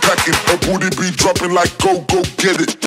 packing. Her booty be dropping like go, go get it.